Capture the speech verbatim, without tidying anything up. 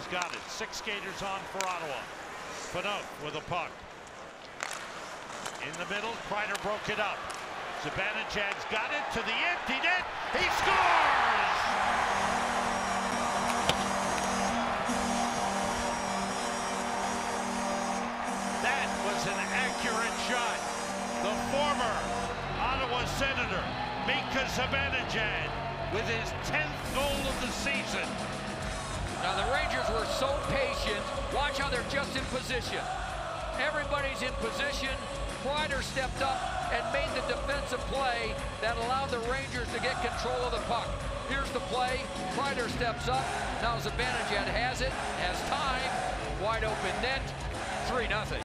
got it. Six skaters on for Ottawa. Fanout with a puck. In the middle, Kreider broke it up. Zibanejad's got it to the empty net. He scores! That was an accurate shot. The former Ottawa Senator, Mika Zibanejad, with his tenth goal of the season. Now the Rangers were so patient. Watch how they're just in position. Everybody's in position. Kreider stepped up and made the defensive play that allowed the Rangers to get control of the puck. Here's the play. Kreider steps up. Now Zibanejad has it, has time. Wide open net. three nothing.